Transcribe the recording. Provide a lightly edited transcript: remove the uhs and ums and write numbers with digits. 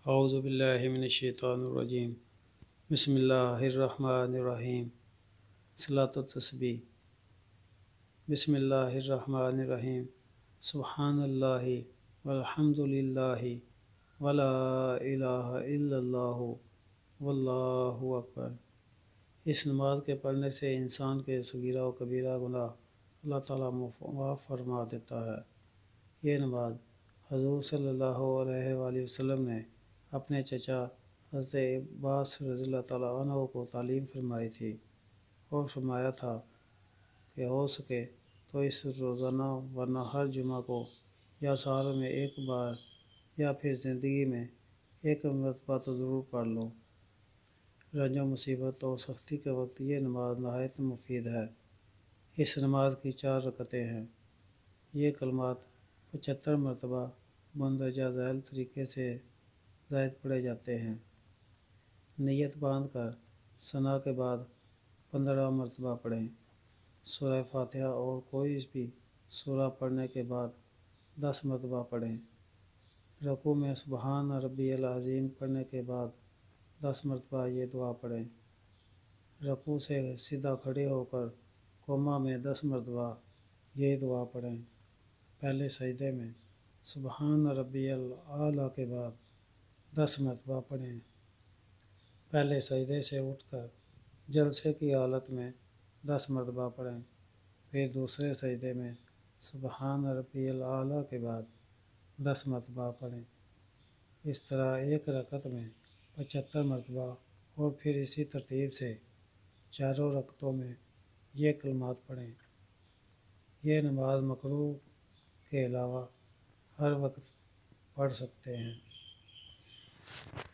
اعوذ باللہ من الشیطان الرجیم بسم اللہ الرحمن الرحیم صلاۃ التسبیح بسم اللہ الرحمن الرحیم سبحان اللہ والحمد للہ ولا الہ الا اللہ واللہ اکبر۔ اس نماز کے پڑھنے سے انسان کے صغیرہ و کبیرہ گناہ اللہ تعالیٰ معاف فرما دیتا ہے۔ یہ نماز حضور صلی اللہ علیہ وآلہ وسلم نے اپنے چچا حضرت عباس رضی اللہ تعالیٰ عنہ کو تعلیم فرمائی تھی اور فرمایا تھا کہ ہو سکے تو اس روزانہ ورنہ ہر جمعہ کو یا سال میں ایک بار یا پھر زندگی میں ایک مرتبہ تو ضرور پڑھ لو۔ رنج و مصیبت اور سختی کے وقت یہ نماز نہایت مفید ہے۔ اس نماز کی 4 رکعتیں ہیں۔ یہ کلمات 75 مرتبہ مندرجہ ذیل طریقے سے زائد پڑھے جاتے ہیں۔ نیت باندھ کر ثنا کے بعد 15 مرتبہ پڑھیں۔ سورہ فاتحہ اور کوئی بھی سورہ پڑھنے کے بعد 10 مرتبہ پڑھیں۔ رکوع میں سبحان ربی العظیم پڑھنے کے بعد 10 مرتبہ یہ دعا پڑھیں۔ رکوع سے سیدھا کھڑے ہو کر قوما میں 10 مرتبہ یہ دعا پڑھیں۔ پہلے سجدے میں سبحان ربی الاعلیٰ کے بعد 10 مرتبہ پڑھیں۔ پہلے سجدے سے اٹھ کر جلسے کی حالت میں 10 مرتبہ پڑھیں۔ پھر دوسرے سجدے میں سبحان ربی الاعلیٰ کے بعد 10 مرتبہ پڑھیں۔ اس طرح ایک رکعت میں 75 مرتبہ اور پھر اسی ترتیب سے چاروں رکعتوں میں یہ کلمات پڑھیں۔ یہ نماز مکروہ کے علاوہ ہر وقت پڑھ سکتے ہیں۔